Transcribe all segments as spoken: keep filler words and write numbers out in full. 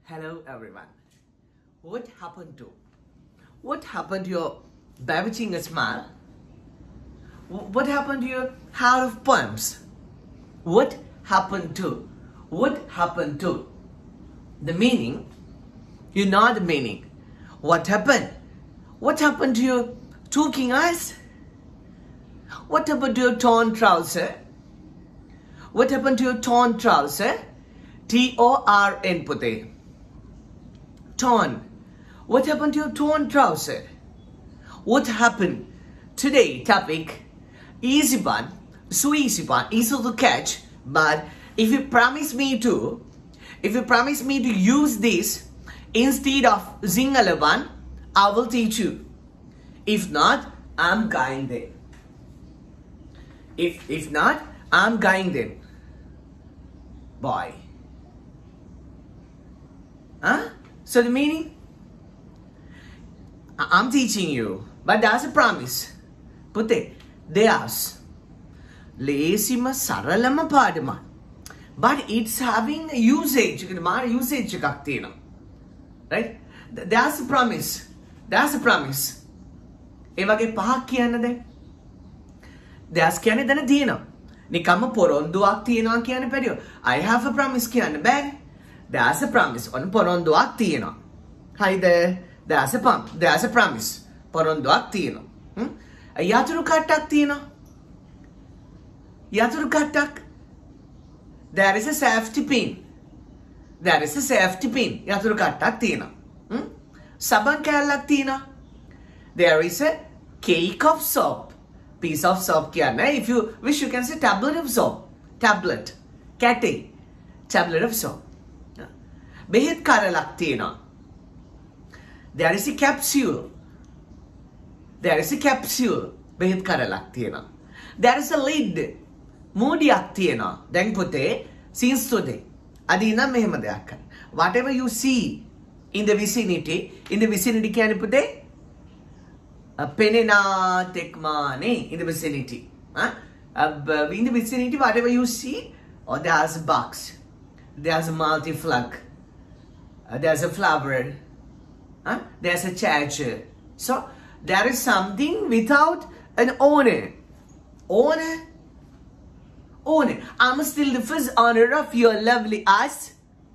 Hello everyone. What happened to? What happened to your bewitching smile? What happened to your heart of poems? What happened to? What happened to? The meaning? You know the meaning. What happened? What happened to your talking eyes? What happened to your torn trouser? What happened to your torn trouser? T O R N pute. Torn. What happened to your torn trouser? What happened? Today topic, easy one, so easy one, easy to catch, but if you promise me to, if you promise me to use this instead of Sinhala one, I will teach you. If not, I'm going there. If, if not, I'm going there. Boy. Huh? So the meaning? I'm teaching you, but that's a promise. Pute, there's ලේසිම සරලම පාඩම. But it's having a usage. usage එකක් තියෙනවා. Right? That's a promise. That's a promise. ඒ වගේ පහක් කියන්න දැන්. That's කියන්නේ දැන තියෙනවා. නිකම්ම පොරොන්දුවක් තියෙනවා කියන්න බැරිව. I have a promise කියන්න බෑනේ. That's a promise. ඔන්න පොරොන්දුවක් තියෙනවා. හරිද? That's a pump. That's a promise. පොරොන්දුවක් තියෙනවා. හ්ම්? යතුරු කට්ටක් තියෙනවා. යතුරු කට්ටක්. There is a safety pin. There is a safety pin. යතුරු කට්ටක් තියෙනවා. හ්ම්? සබන් කෑල්ලක් තියෙනවා. There is a cake of soap. Piece of soap කියන්නේ. If you wish you can say tablet of soap. Tablet. කැටේ. Tablet of soap. බෙහෙත් කරලක් තියෙනවා. There is a capsule. There is a capsule. බෙහෙත් කරලක් තියෙනවා. There is a lid. මූඩියක් තියෙනවා. දැන් පුතේ since today. අද ඉඳන් මෙහෙම දෙයක් කරන්න. Whatever you see in the vicinity, in the vicinity කියන්නේ පුතේ පෙනෙනා තෙක්මානේ in the vicinity. Huh? Uh, in the vicinity, whatever you see, or there's a box. There's a multi-plug. Uh, there's a flower. Huh? There's a charger. So there is something without an owner. Owner? Owner. I'm still the first owner of your lovely eyes.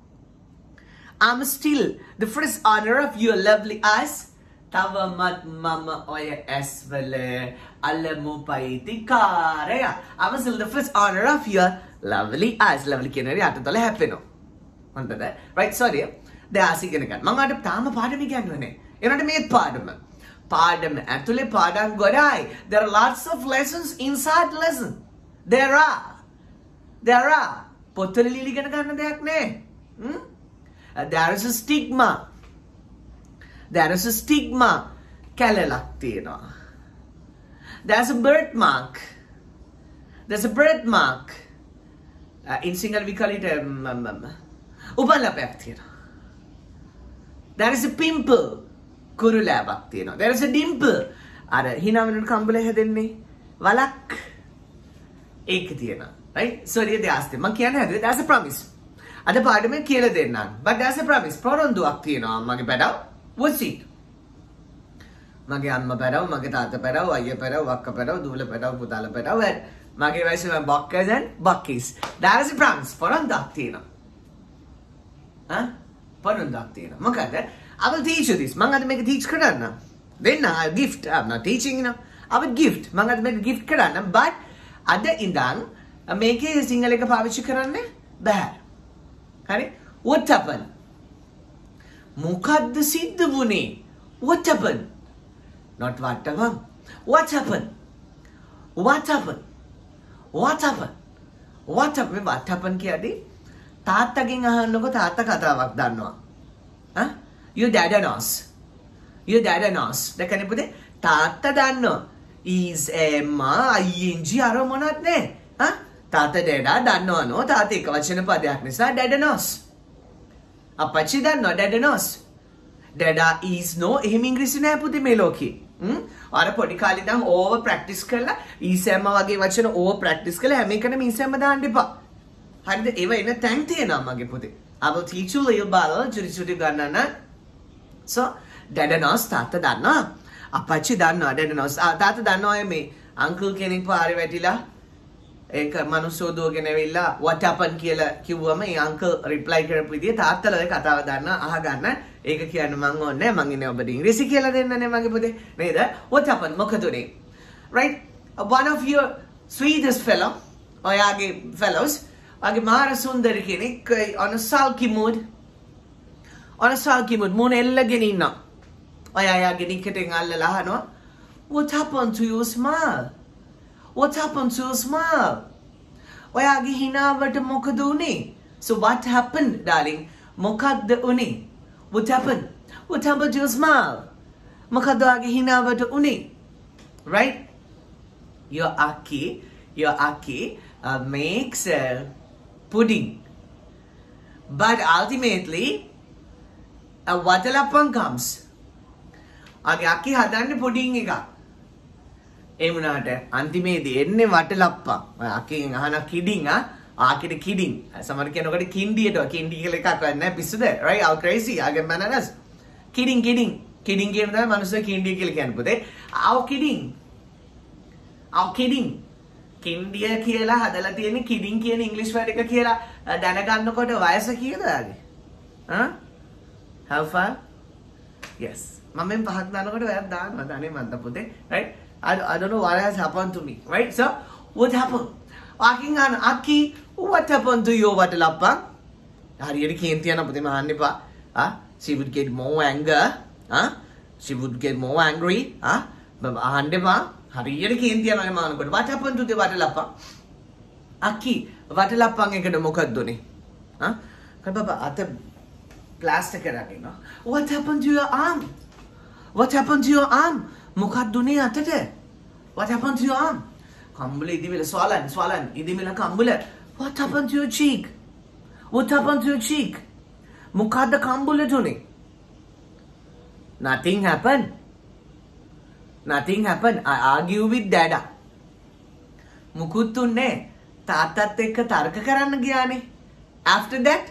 I'm still the first owner of your lovely eyes. Tavamat mama oya esvele alamu paitikare. I'm still the first owner of your lovely eyes. Lovely kenari atatole happy no. Right? Sorry. දැන් ඉගෙන ගන්න. මම අද තාම පාඩම ඉගෙනුවේ. එනකොට මේ පාඩම. පාඩම ඇතුලේ පාඩම් ගොඩයි. There are lots of lessons inside lesson. There are. There are. පොතේ ලියලා ඉගෙන ගන්න දෙයක් නෑ. Hmm? There is a stigma. There is a stigma. කැලලක් තියෙනවා. There's a birthmark. There's a birthmark. Uh, in Sinhala we call it um, um, um, උපලපයක් තියෙනවා. There is a pimple. කුරුලෑවක් තියෙනවා. There is a dimple. අර hina වෙනකොට කම්බල හැදෙන්නේ වලක්. ඒක තියෙනවා. Right? Sorry දෙයාස්තේ. මම කියන්න හැදුවේ that's a promise. අද පාඩමේ කියලා දෙන්නම්. But that's a promise. පොරොන්දුවක් තියෙනවා මගේ පැඩව. What's it? මගේ අම්මා පැඩව, මගේ තාත්තා පැඩව, අයියා පැඩව, අක්කා පැඩව, දූල පැඩව, පුතාලා පැඩව. මගේ වයස මම බොක්කස් and buckies. That is a promise. පොරොන්දුවක් තියෙනවා. Huh? පොරොන්දුවක් තියෙනවා. මොකද? I will teach you this. මම අද මේක teach කරන්න. Then I gift. I'm not teaching you now. I will gift. මම අද මේක gift කරන්න. But අද ඉඳන් මේකේ සිංහල එක පාවිච්චි කරන්න බෑ. හරි? What happened? මොකද්ද සිද්ධ වුනේ? What happened? Not what happened. What happened? What happened? What happened? What happened? What happened කියන්නේ තාත්තගෙන් අහන්නකො තාත්තා කතාවක් දන්නවා. Huh? Your dad knows. Your dad knows. දැන් පුතේ තාත්තා දන්නවා. is emma ing අර මොනවත් නෑ. Huh? තාත්තා ඩැඩා දන්නවා නෝ තාත්තා එක වචන පදයක් නිසා dad knows. අපච්චි දන්නවා dad knows. ඩැඩා is no එහෙම ඉංග්‍රීසි නෑ පුතේ මේ ලෝකේ. හ්ම් අර පොඩි කාලේ ඉඳන් ඕවර් ප්‍රැක්ටිස් කරලා is emma වගේ වචන ඕවර් ප්‍රැක්ටිස් කරලා හැම එකටම is emma දාන්න එපා. හරිද? ඒව එන තැන් තියෙනවා මගේ පුතේ. I will teach you little by little චුටි චුටි ගණන. So dad knows තාත්තා දන්නවා. අපච්චි දන්නවා dad knows. තාත්තා දන්නවා මේ uncle කෙනෙක් පාරේ වැටිලා ඒක මනුස්සෝ දුවගෙන ඇවිල්ලා what happened කියලා කිව්වම ඒ uncle reply කරපු විදිය තාත්තලා ඔය කතාව දන්න අහගන්න ඒක කියන්න මං ඕනේ මං ඉන්නේ ඔබට ඉංග්‍රීසි කියලා දෙන්නනේ මගේ පුතේ නේද what happened මොකද උනේ right uh, one of your Swedish fellow ඔයාගේ fellows ඔයාගේ මාර සුන්දර කෙනෙක් on a sulky mood on a sulky mood මොන එල්ලගෙන ඉන්නවා ඔයා යාගේ නිකටෙන් අල්ලලා අහනවා what happened to your smile What happened to your smile? ඔයාගේ හිනාවට මොකද උනේ? So what happened, darling? මොකක්ද උනේ? What happened? What happened to your smile? මොකද ඔයාගේ හිනාවට උනේ? Right? Your Aki, your Aki uh, makes uh, pudding. But ultimately, a watalapan comes. ආගේ Aki හදන්නේ pudding එකක්. ඒ වුණාට අන්තිමේදී එන්නේ වටලප්පා. අකින් අහන කිඩින් ආ ආකිට කිඩින්. සමහර කෙනෙකුට කින්ඩියට කින්ඩි කියලා එකක් වෙන්නේ නැහැ පිස්සුද? Right? How crazy. ආගේ මනනස්. කිඩින් කිඩින්. කිඩින් කියන තමයි මනුස්සය කින්ඩි කියලා කියන්නේ පුතේ. ආව කිඩින්. ආව කිඩින්. කින්ඩිය කියලා හදලා තියෙන කිඩින් කියන ඉංග්‍රීසි වර්ඩ් එක කියලා දැනගන්නකොට වයස කීයද ආගේ? ආ? How far? Yes. මම මේ පහක් දානකොට ඔයත් දානවා. දන්නේ මන්ද පුතේ. Right? I, I don't know what has happened to me, right? So, what happened? Walking on Aki, what happened to your watalappa? Hariyari kentiyana pude mahannepa. Ah, she would get more anger. Ah, she would get more angry. Ah, ahannepa. Hariyari kentiyana mahannepa. What happened to the watalappa? Aki, watalappa ekada mokadda une? Ah, kal baba ata plaster karagena. What happened to your arm? What happened to your arm? මොකක්ද උනේ අතට? What happened to your arm? කම්බල ඉදිමිල swollen swollen ඉදිමිල කම්බල. What happened to your cheek? What happened to your cheek? මොකක්ද කම්බලට උනේ? Nothing happened. Nothing happened. I argue with dada. මුකුත් උන්නේ තාත්තත් එක්ක තර්ක කරන්න ගියානේ. After that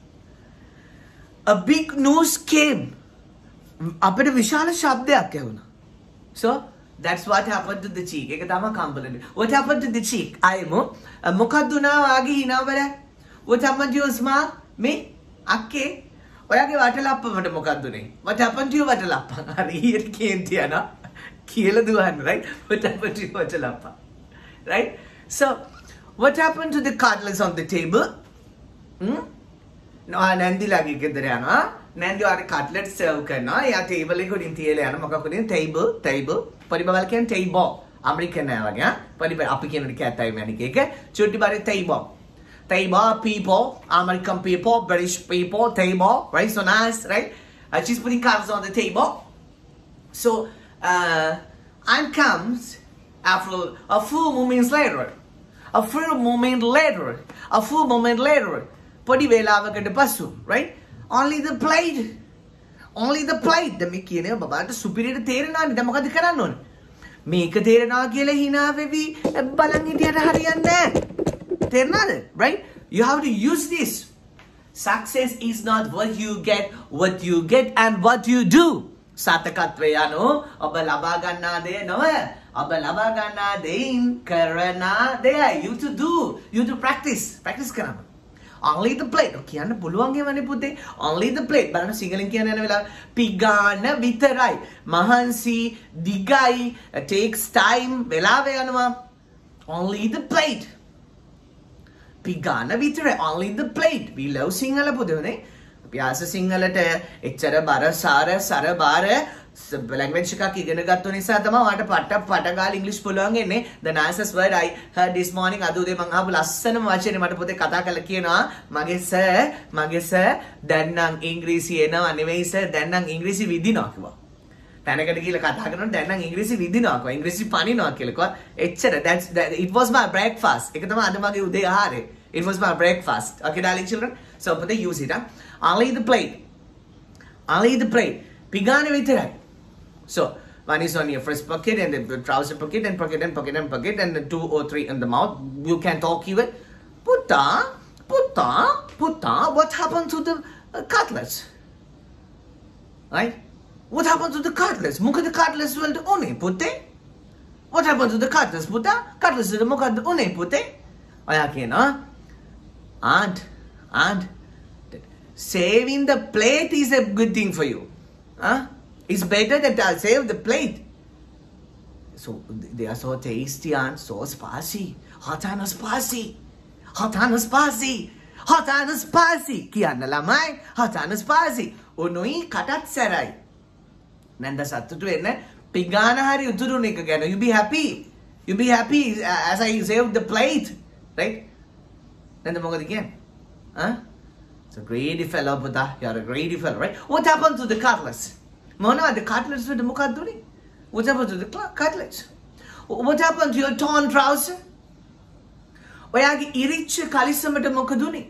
a big news came. අපිට විශාල ශබ්දයක් ඇහුණා. So that's what happened to the cheek. ඒක තමයි කම්බලනේ. What happened to the cheek? අයමු මොකක්ද උනා වාගේ හිනාවල? What happened to your smile? Me? අක්කේ ඔයාගේ වටලප්පමට මොකක්ද උනේ? What happened to your වටලප්ප? හරියට කේන්තියනා කියලා දුවන්න, right? What happened to your වටලප්ප? Right? So what happened to the cutlets on the table? Hmm? No, නැන්දිලාගේ ගෙදර යනවා. නැන්දි ආර කට්ලට් සර්ව් කරනවා. එයා ටේබල් එක උඩින් තියලා යනවා. මොකක්ද කියන්නේ? Table, table. පරිබවල් කියන්නේ ටේබල්. ඇමරිකන් නෑ වගේ. ආ. පරිබ අපි කියන කැතයි මැනික එක. චුටි බරේ table. Table, people, American people, British people, table, right? So nice, right? Uh, she's putting cards on the table. So, uh, and comes after a few moments later. A few moments later. A few moments later. Podi velawakata passu, right? Only the plate. Only the plate. දැන් මේ කියන්නේ බබාට සුපිරියට තේරෙනවානේ. දැන් මොකද කරන්න ඕනේ? මේක තේරෙනවා කියලා hina වෙවි බලන් හිටියට හරියන්නේ නැහැ. තේරෙනවද? Right? You have to use this. Success is not what you get, what you get and what you do. සාර්ථකත්වය යනෝ ඔබ ලබා ගන්නා දේ නොව. ඔබ ලබා ගන්නා දෙයින් කරනා දෙයයි. You to do. You to practice. Practice කරන්න. Only the plate. කියන්න පුළුවන් ඒවනේ පුතේ. Only the plate. බලන්න සිංහලෙන් කියන යන වෙලාව පිගාන විතරයි. මහන්සි දිගයි takes time වෙලාව යනවා. Only the plate. පිගාන විතරයි. Only the plate. We love Sinhala පුතේනේ. අපි ආස සිංහලට එච්චර බර සාර සර බාර language එකක් ඉගෙන ගත්ත නිසා තමයි ඔයාලට පට පට ගාලා ඉංග්‍රීසි පුළුවන් එන්නේ. The nicest word I heard this morning අද උදේ මම අහපු ලස්සනම වචනේ මට පොතේ කතා කරලා කියනවා මගේ සර් මගේ සර් දැන් නම් ඉංග්‍රීසි එනවා නෙවෙයි සර් දැන් නම් ඉංග්‍රීසි විදිනවා කිව්වා. තැනකට ගිහලා කතා කරනකොට දැන් නම් ඉංග්‍රීසි විදිනවා කිව්වා. ඉංග්‍රීසි පනිනවා කියලා කිව්වා. එච්චර that's that, it was my breakfast. ඒක තමයි අද මගේ උදේ ආහාරය. It was my breakfast. Okay darling children. So put the use it. Huh? Only the plate. Only the plate. පිගාන විතරයි. So, one is on your first pocket and the trouser pocket and pocket and pocket and pocket and the two or three in the mouth. You can talk even. Putta, putta, Putta, what happened to the uh, cutlets? Right? What happened to the cutlets? Mukha cutlets went one putte. What happened to the cutlets? Putta, cutlets to the mukha one putte. Ayake na. And, and saving the plate is a good thing for you. Huh? It's better that I save the plate. So they are so tasty and so spicy. Hot and spicy. Hot and spicy. Hot and spicy. Kiyanna lamai. Hot and spicy. Unui katat sarai. Nanda sattutu wenna pigana hari uturune එක ගැන. You be happy. You be happy as I saved the plate. Right? Nanda මොකද කියන්නේ? Huh? It's a greedy fellow, Buddha. You're a greedy fellow, right? What happened to the cutlets? Mona, the cutlets with the mukaduni. What happened to the cutlets? What happened to your torn trouser? Oyage iricha kalisamata mukaduni.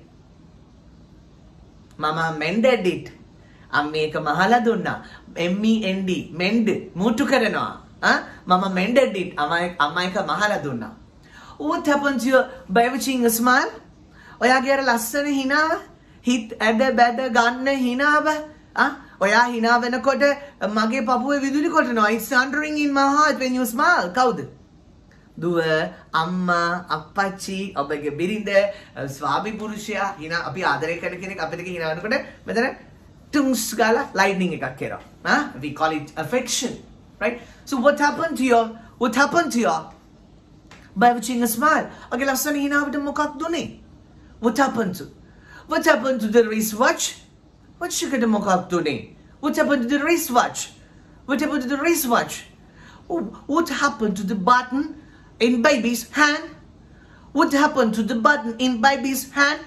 Mama mended it. Amme eka mahala dunna. M E N D. Mend. Mutu karanawa. Huh? Mama mended it. Amma eka mahala dunna. What happened to your bewitching smile? Oyage ara lassana hinawa. Hit ada bada ganna hinawa. Huh? Oya hina wenakota mage papuwe viduli kotana. It's thundering in my heart when you smile. Kawuda? Duwa, amma, appachi, obage birinde, swami purushaya hina api adare karana kenek apita ke hina wenakota metana tungs gala lightning ekak kera. Huh? We call it affection, right? So what happened to your what happened to your by watching a smile? Age lassana hina apita mokak dune? What happened to? What happened to the wristwatch? What shikada mokak dune? What happened to the wristwatch? What happened to the wristwatch? What happened to the button in baby's hand? What happened to the button in baby's hand?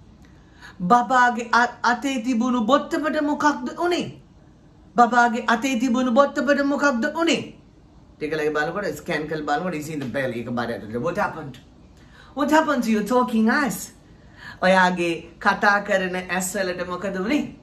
Babage ate tibunu bottapada mokakda une? Babage ate tibunu bottapada mokakda une? Take a look at the scan kal balwada is in the belly. What happened? What happened to your talking eyes? Oyage kata karana as well at the mokada une?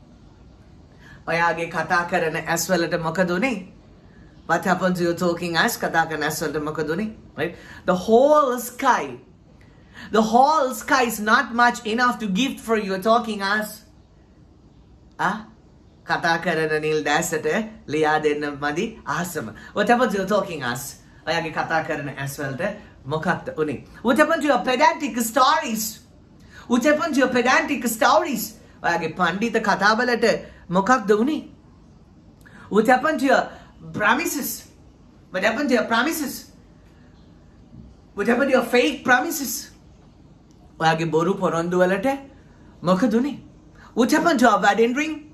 Oyage kata karana as well at the mokada. What happened to your talking eyes? Kata karana as well at the mokada. Right? The whole sky, the whole sky is not much enough to gift for your talking eyes. Ah? Kata karana nil dasata liya denna madi ahasama. What happened to your talking eyes? Oyage kata karana as well at mokada une. What happened to your pedantic stories? What happened to your pedantic stories? Oyage pandita katha walata mokakda une? What happened to your promises? What happened to your promises? What happened to your fake promises? Oyage boru porondu walata mokada une? What happened to your wedding ring?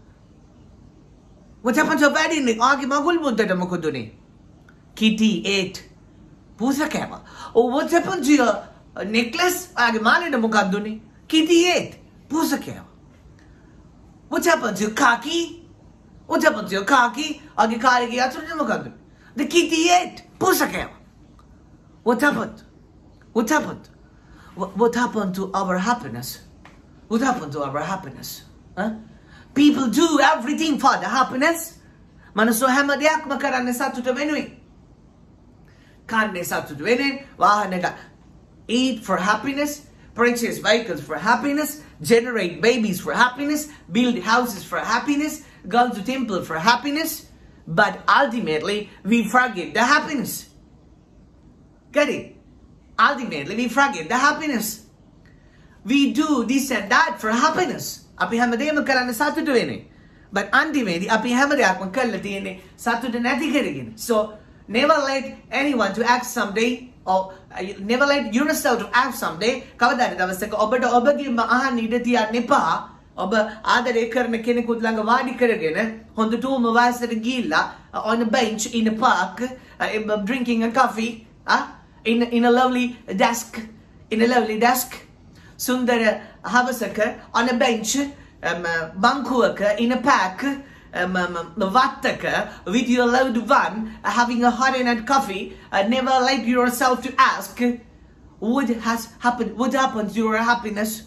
What happened to your wedding ring? Oyage magul muddata mokada une? Kitty ate pusa kama. Oh, what happened to your uh, necklace? Oyage malena mokada une? Kitty ate pusa kama. What happened to your khaki? What happened to your khaki? Age kare ki yatra mokada une? The kitty ate pusa kama. What happened? What happened? What, what happened to our happiness? What happened to our happiness? Huh? People do everything for the happiness. Manaso හැම දෙයක්ම කරන්නේ සතුට වෙනුවෙන්. කන්නේ සතුට වෙනුවෙන්, වාහනයක eat for happiness, purchase vehicles for happiness, generate babies for happiness, build houses for happiness, go to temple for happiness, but ultimately we forget the happiness. Get it? Ultimately we forget the happiness. We do this and that for happiness. අපි හැමදේම කරන්නේ සතුට වෙන්නේ. But ultimately අපි හැම දෙයක්ම කරලා තියෙන්නේ සතුට නැති කරගෙන. So never let anyone to act someday, or uh, never let yourself to act someday. කවදාද දවසක ඔබට ඔබගේම අහන්න ඉඩ තියන්න එපා. ඔබ ආදරය කරන කෙනෙකුත් ළඟ වාඩි කරගෙන හොඳටම වාසයට ගිහිල්ලා on a bench in a park, uh, drinking a coffee, uh, in in a lovely desk, in a lovely desk. Sundara havasaka on a bench, um, bankuaka in a pack, um, um, vattaka with your loved one, uh, having a hot and hot coffee. Uh, never let yourself to ask what has happened, what happened to your happiness.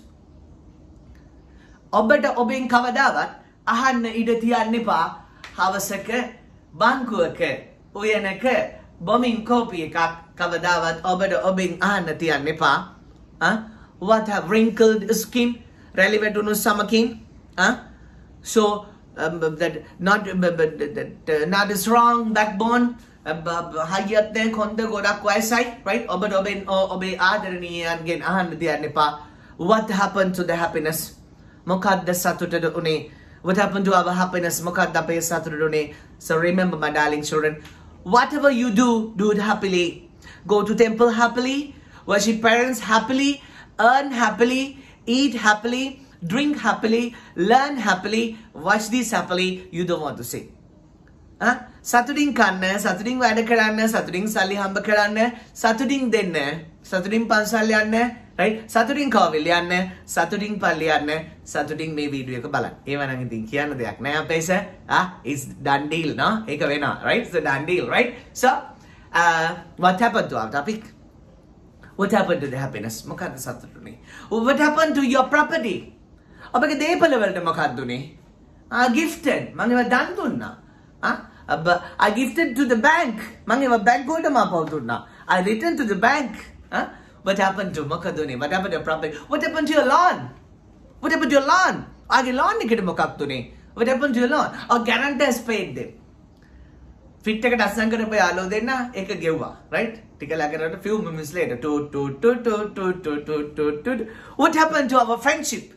Obata obeng kavadavat ahanna ida tiyanne epa havasaka bankuaka uyanaka bombing kopi ekak kavadavat obata obeng ahanna tiyanne epa. Huh? What have wrinkled skin? relevant to samakin. Huh? So um, that not uh, that, uh, not a strong backbone. Hayat ne konda goda kwaisai, right? Obe obe obe adarni again ahan diyan nipa. What happened to the happiness? Mokad the satuta une. What happened to our happiness? Mokad the pe satuta. So remember, my darling children, whatever you do, do it happily. Go to temple happily, worship parents happily, earn happily, eat happily, drink happily, learn happily, watch this happily. You don't want to say. Huh? Saturing kanna, saturing wada karanna, saturing sali hamba karanna, saturing denne, saturing pansalyanne, right? Saturing kavilyanne, saturing palyanne, saturing may video ka balan. Even ang think yan deyak na yan pesa, ah, it's done deal, no? Eka vena, right? It's a done deal, right? So, uh, what happened to our topic? What happened to the happiness? Makada satutuni. What happened to your property? Abag de pa level na makaduni. Ah, gifted, mangiwa dandun Huh? Uh, I gifted to the bank. Mangiwa bank ko na mapautuna. I returned to the bank. Huh? What happened to makaduni? What happened to your property? What happened to your lawn? What happened to your lawn? Agi lawn ni kita makaptuni. What happened to your lawn? Or guarantor has paid them. Fit ticket asan kare pa alo denna eka gewwa, right? Ticket lagana a few minutes later. Toot toot toot toot toot toot toot toot toot. What happened to our friendship?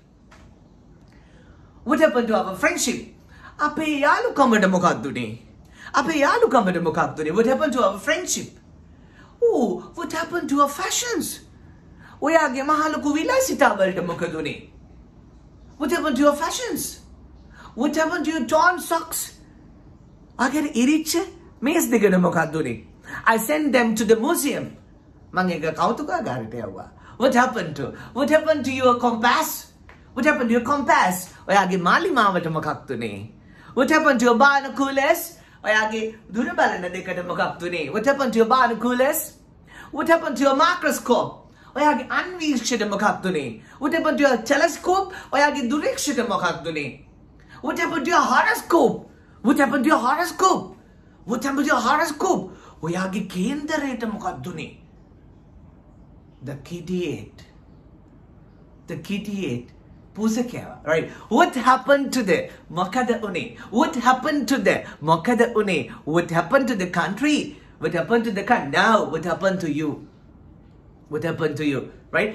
What happened to our friendship? Ape yalu kamada mukaduni. Ape yalu kamada mukaduni. What happened to our friendship? Oh, what happened to our fashions? Oyage mahalo ko vilasita balta mukaduni. What happened to your fashions? What happened to your torn socks? Agar iriche mes digana mukaduni. I sent them to the museum. Mangega kautuka garite awa. What happened to? What happened to your compass? What happened to your compass? Oyage mali mawata mukaduni. What happened to your binoculars? Oyage durabalana dekada mukaduni. What happened to your binoculars? What happened to your microscope? Oyage anvishita mukaduni. What happened to your telescope? Oyage durikshita mukaduni. What happened to your horoscope? What happened to your horoscope? What happened to your horoscope? Oyage kendareta mukaduni. The kitty ate. The kitty ate. Right? What happened to the Makada Une? What happened to the Makada Une? What happened to the country? What happened to the country? Now, what happened to you? What happened to you? Right?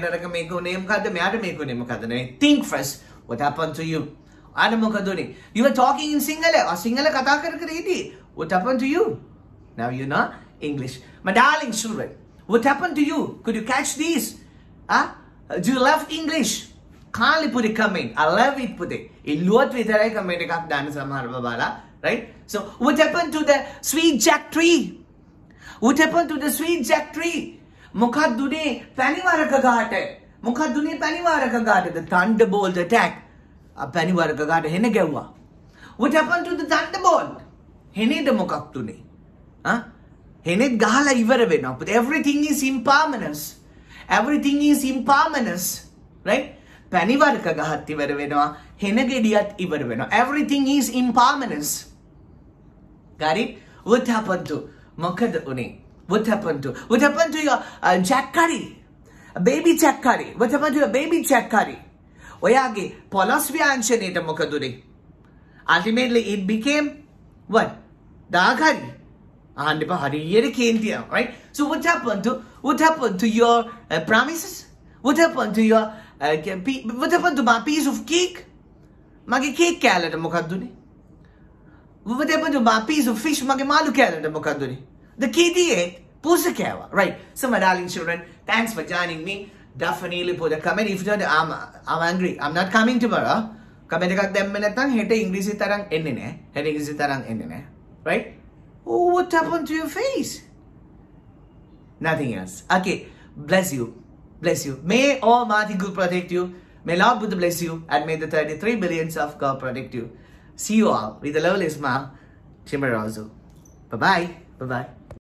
Think first. What happened to you? You were talking in Sinhala or Sinhala. What happened to you? Now you know English. My darling children, what happened to you? Could you catch these? Huh? Do you love English? Can't put it comment. I love it put it. It luat with a comment dance right? So what happened to the sweet jack tree? What happened to the sweet jack tree? Mukhadune Paniwara Kagate. Mukhadune Paniwara Kagate. The thunderbolt attack. A Paniwara Kagate Henegawa. What happened to the thunderbolt? Hene the Mukatune. Huh? Hene Gala Iverabena. But everything is impermanence. Everything is impermanence. Right? Panivarka gahatti veravena, henagediat ivervena. Everything is impermanence. Got it? What happened to Makad Une? What happened to? What happened to your uh, jack curry? A baby jack curry. What happened to your baby jack curry? Oyage, Polosvia anshaneta Mokaduri. Ultimately, it became what? Dagari. Andipa Hari Kentia, right? So what happened to what happened to your uh, promises? What happened to your uh, what happened to my piece of cake? Magi cake kala mukaduni. What happened to my piece of fish? Magi malu kala mukaduni. The kitty ate pusa kawa, right? So my darling children, thanks for joining me. Definitely put a comment if you're I'm I'm angry. I'm not coming tomorrow. Comment kag dem minatang hete English tarang ennine. Hete English tarang ennine. Right? Oh, what happened to your face? Nothing else. Okay. Bless you. Bless you. May Almighty God protect you. May Lord Buddha bless you. And may the thirty-three billions of God protect you. See you all with the lovely smile. Shimarazu. Bye-bye. Bye-bye.